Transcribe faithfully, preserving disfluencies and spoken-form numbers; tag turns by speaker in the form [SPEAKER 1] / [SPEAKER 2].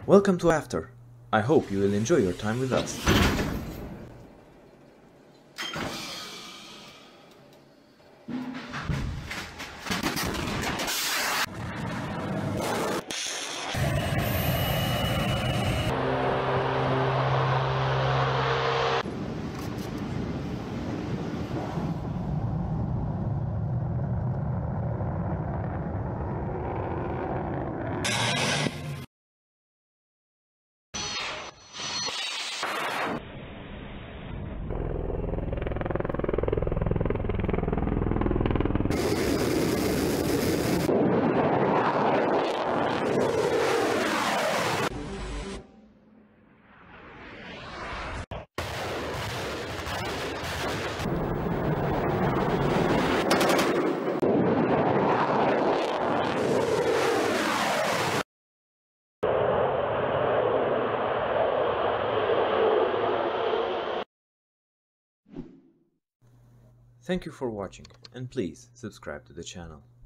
[SPEAKER 1] Welcome to After. I hope you will enjoy your time with us. Thank you for watching, and please subscribe to the channel.